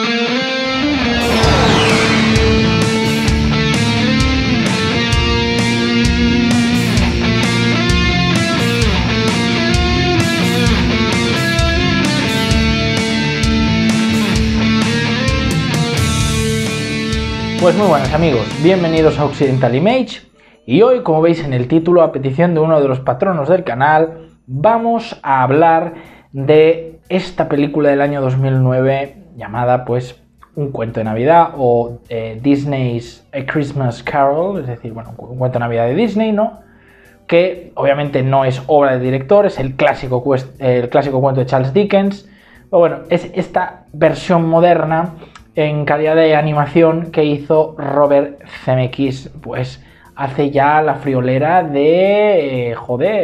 Pues muy buenas amigos, bienvenidos a Occidental Image y hoy, como veis en el título, a petición de uno de los patronos del canal, vamos a hablar de esta película del año 2009 llamada pues Un cuento de Navidad o Disney's A Christmas Carol, es decir, bueno, un cuento de Navidad de Disney, ¿no? Que obviamente no es obra del director, es el clásico cuento de Charles Dickens, pero bueno, es esta versión moderna en calidad de animación que hizo Robert Zemeckis, pues hace ya la friolera de,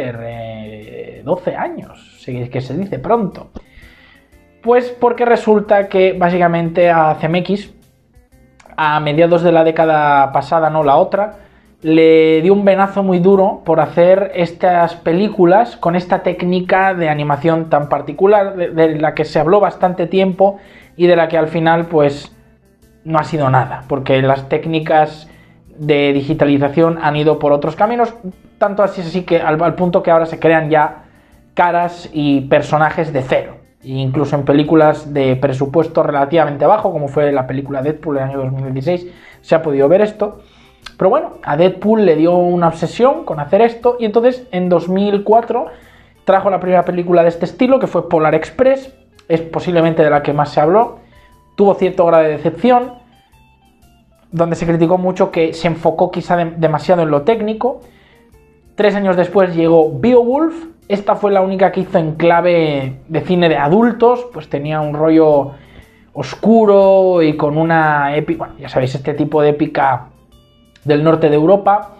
12 años, que se dice pronto. Pues porque resulta que básicamente a Zemeckis, a mediados de la década pasada, no la otra, le dio un venazo muy duro por hacer estas películas con esta técnica de animación tan particular, de la que se habló bastante tiempo y de la que al final pues no ha sido nada, porque las técnicas de digitalización han ido por otros caminos, tanto así que al punto que ahora se crean ya caras y personajes de cero, incluso en películas de presupuesto relativamente bajo, como fue la película Deadpool del año 2016, se ha podido ver esto. Pero bueno, a Deadpool le dio una obsesión con hacer esto y entonces en 2004 trajo la primera película de este estilo, que fue Polar Express, es posiblemente de la que más se habló. Tuvo cierto grado de decepción, donde se criticó mucho que se enfocó quizá demasiado en lo técnico. 3 años después llegó Beowulf. Esta fue la única que hizo en clave de cine de adultos, pues tenía un rollo oscuro y con una épica, bueno, ya sabéis, este tipo de épica del norte de Europa.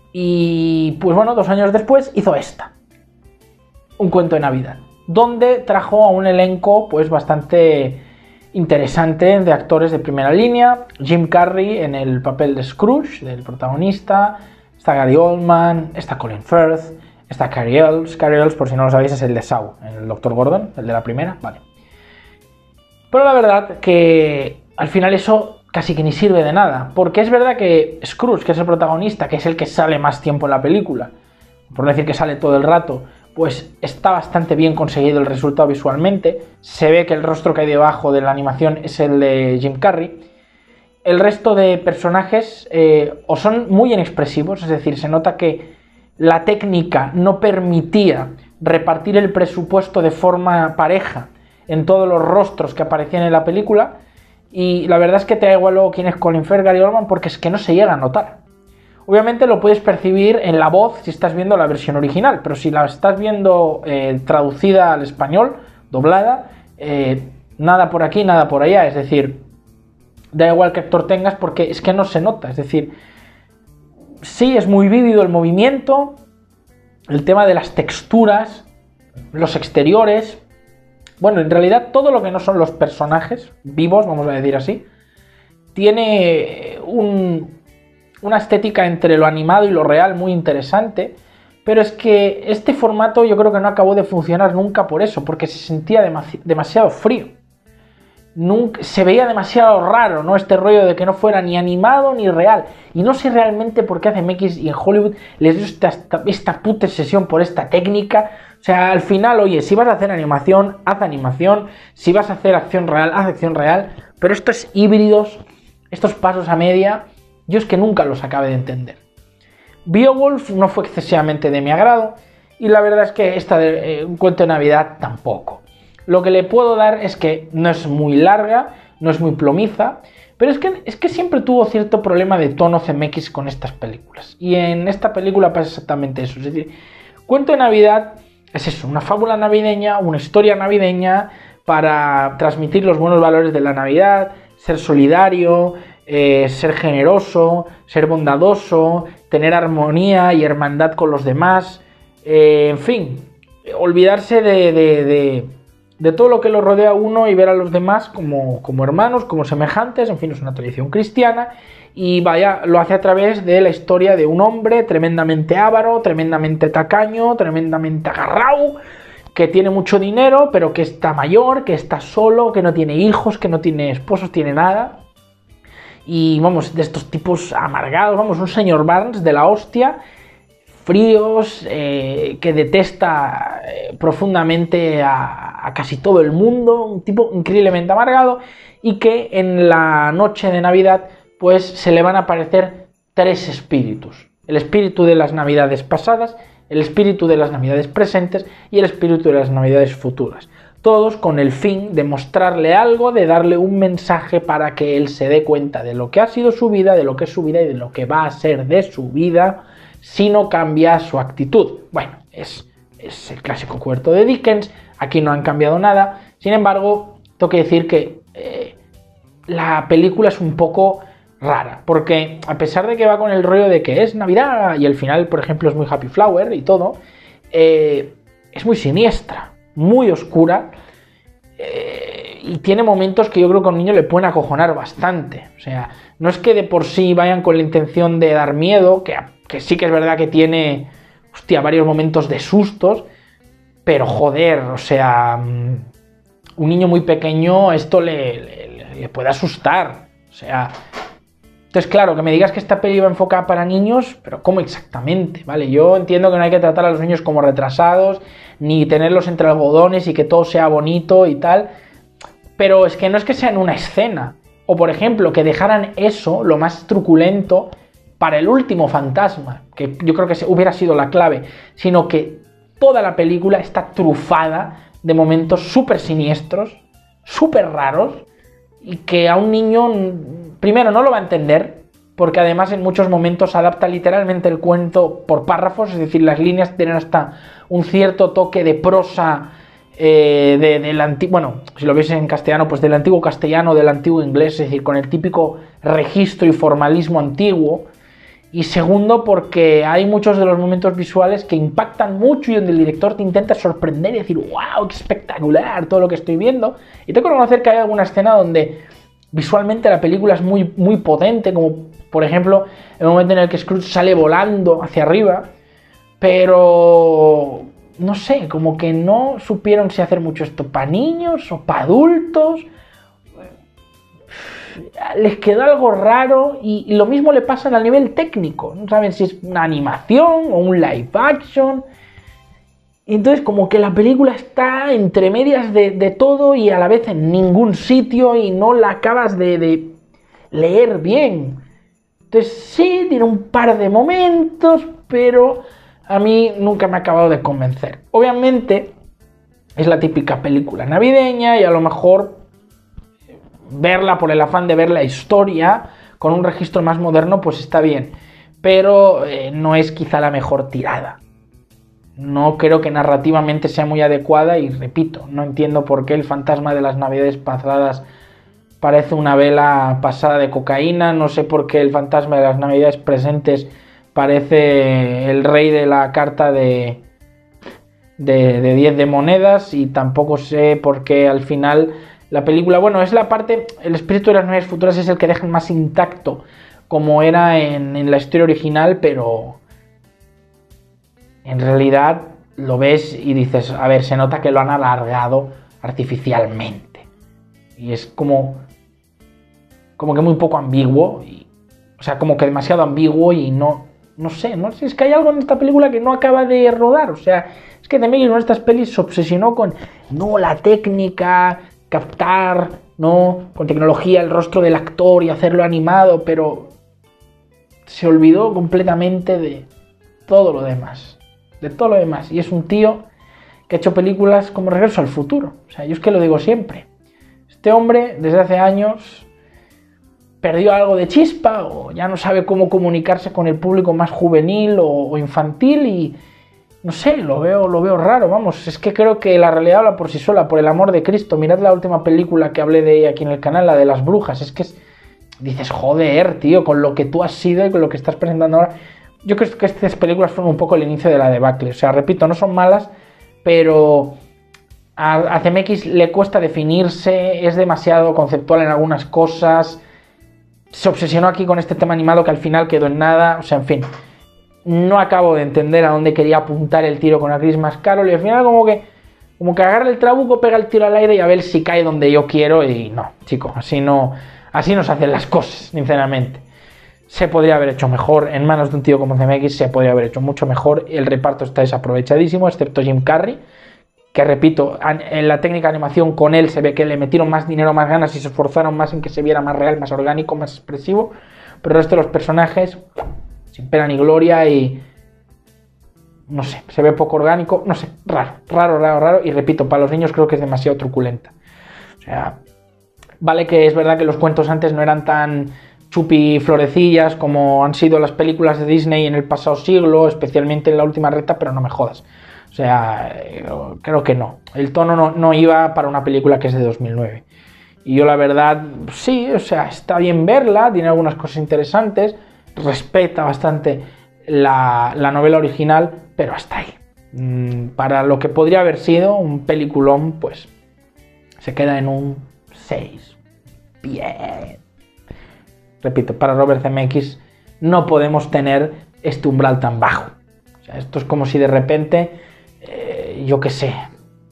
Y pues bueno, 2 años después hizo esta, Un cuento de Navidad, donde trajo a un elenco pues bastante interesante de actores de primera línea. Jim Carrey en el papel de Scrooge, del protagonista, está Gary Oldman, está Colin Firth, está Cary Elwes. Cary Elwes, por si no lo sabéis, es el de Saw, el Dr. Gordon, el de la primera, vale. Pero la verdad que al final eso casi que ni sirve de nada, porque es verdad que Scrooge, que es el protagonista, que es el que sale más tiempo en la película, por no decir que sale todo el rato, pues está bastante bien conseguido el resultado visualmente. Se ve que el rostro que hay debajo de la animación es el de Jim Carrey. El resto de personajes o son muy inexpresivos, es decir, se nota que la técnica no permitía repartir el presupuesto de forma pareja en todos los rostros que aparecían en la película, y la verdad es que te da igual luego quién es Colin Firth, Gary Oldman, porque es que no se llega a notar. Obviamente lo puedes percibir en la voz si estás viendo la versión original, pero si la estás viendo traducida al español, doblada, nada por aquí, nada por allá, es decir, da igual qué actor tengas porque es que no se nota, es decir, sí es muy vívido el movimiento, el tema de las texturas, los exteriores, bueno, en realidad todo lo que no son los personajes vivos, vamos a decir así, tiene una estética entre lo animado y lo real muy interesante, pero es que este formato yo creo que no acabó de funcionar nunca por eso, porque se sentía demasiado frío. Se veía demasiado raro, ¿no? Este rollo de que no fuera ni animado ni real. Y no sé realmente por qué a Zemeckis y en Hollywood les dio esta puta obsesión por esta técnica. O sea, al final, oye, si vas a hacer animación, haz animación. Si vas a hacer acción real, haz acción real. Pero estos híbridos, estos pasos a media, yo es que nunca los acabé de entender. Beowulf no fue excesivamente de mi agrado, y la verdad es que esta de Un cuento de Navidad tampoco. Lo que le puedo dar es que no es muy larga, no es muy plomiza, pero es que siempre tuvo cierto problema de tono Zemeckis con estas películas. Y en esta película pasa exactamente eso. Es decir, Cuento de Navidad es eso, una fábula navideña, una historia navideña para transmitir los buenos valores de la Navidad, ser solidario, ser generoso, ser bondadoso, tener armonía y hermandad con los demás, en fin, olvidarse de todo lo que lo rodea a uno y ver a los demás como hermanos, como semejantes. En fin, es una tradición cristiana y vaya, lo hace a través de la historia de un hombre tremendamente avaro, tremendamente tacaño, tremendamente agarrado, que tiene mucho dinero, pero que está mayor, que está solo, que no tiene hijos, que no tiene esposos, tiene nada. Y vamos, de estos tipos amargados, vamos, un señor Barnes de la hostia, fríos, que detesta profundamente a casi todo el mundo, un tipo increíblemente amargado, y que en la noche de Navidad pues se le van a aparecer 3 espíritus. El espíritu de las Navidades pasadas, el espíritu de las Navidades presentes y el espíritu de las Navidades futuras. Todos con el fin de mostrarle algo, de darle un mensaje para que él se dé cuenta de lo que ha sido su vida, de lo que es su vida y de lo que va a ser de su vida si no cambia su actitud. Bueno, es el clásico cuento de Dickens, aquí no han cambiado nada. Sin embargo, tengo que decir que la película es un poco rara, porque a pesar de que va con el rollo de que es Navidad y el final, por ejemplo, es muy Happy Flower y todo, es muy siniestra, muy oscura, y tiene momentos que yo creo que a un niño le pueden acojonar bastante. O sea, no es que de por sí vayan con la intención de dar miedo, que sí que es verdad que tiene, hostia, varios momentos de sustos, pero joder, o sea, un niño muy pequeño esto le puede asustar. O sea, entonces claro, que me digas que esta peli va enfocada para niños, pero ¿cómo exactamente? Vale, yo entiendo que no hay que tratar a los niños como retrasados, ni tenerlos entre algodones y que todo sea bonito y tal, pero es que no es que sea en una escena, o por ejemplo, que dejaran eso, lo más truculento, para el último fantasma, que yo creo que hubiera sido la clave, sino que toda la película está trufada de momentos súper siniestros, súper raros, y que a un niño, primero, no lo va a entender, porque además en muchos momentos adapta literalmente el cuento por párrafos, es decir, las líneas tienen hasta un cierto toque de prosa del antiguo, bueno, si lo veis en castellano, pues del antiguo castellano, del antiguo inglés, es decir, con el típico registro y formalismo antiguo. Y segundo, porque hay muchos de los momentos visuales que impactan mucho y donde el director te intenta sorprender y decir, wow, qué espectacular todo lo que estoy viendo. Y tengo que reconocer que hay alguna escena donde visualmente la película es muy, muy potente, como por ejemplo el momento en el que Scrooge sale volando hacia arriba, pero no sé, como que no supieron si hacer mucho esto para niños o para adultos. Les quedó algo raro y lo mismo le pasa a nivel técnico. No saben si es una animación o un live action. Entonces como que la película está entre medias de todo y a la vez en ningún sitio y no la acabas de leer bien. Entonces sí, tiene un par de momentos, pero a mí nunca me ha acabado de convencer. Obviamente es la típica película navideña y a lo mejor verla por el afán de ver la historia con un registro más moderno pues está bien, pero no es quizá la mejor tirada. No creo que narrativamente sea muy adecuada y repito, no entiendo por qué el fantasma de las Navidades pasadas parece una vela pasada de cocaína, no sé por qué el fantasma de las Navidades presentes parece el rey de la carta de 10 de monedas, y tampoco sé por qué al final la película, bueno, es la parte, el espíritu de las Navidades futuras es el que dejan más intacto como era en la historia original, pero en realidad lo ves y dices, a ver, se nota que lo han alargado artificialmente y es como que muy poco ambiguo, o sea, como que demasiado ambiguo y no sé, es que hay algo en esta película que no acaba de rodar. O sea, es que Zemeckis en estas pelis se obsesionó con, no, la técnica, captar, no, con tecnología el rostro del actor y hacerlo animado, pero se olvidó completamente de todo lo demás, y es un tío que ha hecho películas como Regreso al Futuro. O sea, yo es que lo digo siempre, este hombre desde hace años perdió algo de chispa o ya no sabe cómo comunicarse con el público más juvenil o infantil y no sé, lo veo raro, vamos, es que creo que la realidad habla por sí sola, por el amor de Cristo. Mirad la última película que hablé de ella aquí en el canal, la de las brujas, es que dices, joder, tío, con lo que tú has sido y con lo que estás presentando ahora. Yo creo que estas películas fueron un poco el inicio de la debacle, o sea, repito, no son malas, pero a Zemeckis le cuesta definirse, es demasiado conceptual en algunas cosas, se obsesionó aquí con este tema animado que al final quedó en nada, o sea, en fin, no acabo de entender a dónde quería apuntar el tiro con A Christmas Carol y al final como que como que agarra el trabuco, pega el tiro al aire y a ver si cae donde yo quiero. Y no, chicos, así no se hacen las cosas, sinceramente. Se podría haber hecho mejor, en manos de un tío como CMX se podría haber hecho mucho mejor. El reparto está desaprovechadísimo, excepto Jim Carrey, que repito, en la técnica de animación con él se ve que le metieron más dinero, más ganas y se esforzaron más en que se viera más real, más orgánico, más expresivo. Pero el resto de los personajes, sin pena ni gloria y... no sé, se ve poco orgánico, no sé, raro. Y repito, para los niños creo que es demasiado truculenta. O sea, vale que es verdad que los cuentos antes no eran tan chupi florecillas como han sido las películas de Disney en el pasado siglo, especialmente en la última recta, pero no me jodas. O sea, creo que no. El tono no iba para una película que es de 2009. Y yo la verdad, sí, o sea, está bien verla, tiene algunas cosas interesantes, respeta bastante la novela original, pero hasta ahí. Para lo que podría haber sido un peliculón, pues se queda en un 6. Bien. Repito, para Robert Zemeckis no podemos tener este umbral tan bajo. O sea, esto es como si de repente, yo qué sé,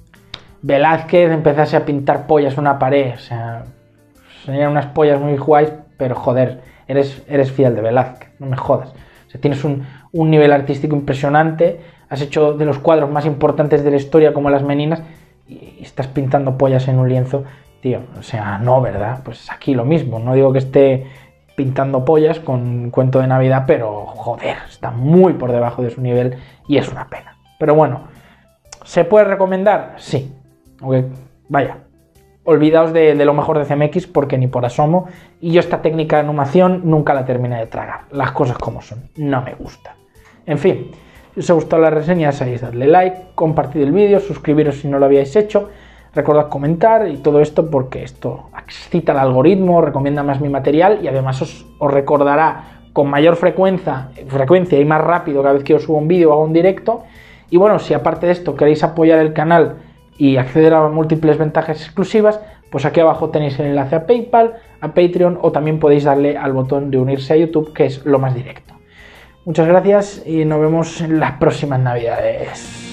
Velázquez empezase a pintar pollas en una pared. O sea, serían unas pollas muy guays, pero joder, eres fiel de Velázquez, no me jodas. O sea, tienes un nivel artístico impresionante, has hecho de los cuadros más importantes de la historia como Las Meninas y estás pintando pollas en un lienzo, tío. O sea, no, ¿verdad? Pues aquí lo mismo, no digo que esté pintando pollas con Cuento de Navidad, pero joder, está muy por debajo de su nivel y es una pena. Pero bueno, ¿se puede recomendar? Sí. Aunque, vaya, olvidaos de lo mejor de CMX porque ni por asomo. Y yo esta técnica de animación nunca la terminé de tragar. Las cosas como son. No me gusta. En fin, si os ha gustado la reseña, sabéis darle like, compartid el vídeo, suscribiros si no lo habíais hecho. Recordad comentar y todo esto porque esto excita al algoritmo, recomienda más mi material y además os recordará con mayor frecuencia y más rápido cada vez que os subo un vídeo o hago un directo. Y bueno, si aparte de esto queréis apoyar el canal y acceder a múltiples ventajas exclusivas, pues aquí abajo tenéis el enlace a PayPal, a Patreon o también podéis darle al botón de unirse a YouTube, que es lo más directo. Muchas gracias y nos vemos en las próximas Navidades.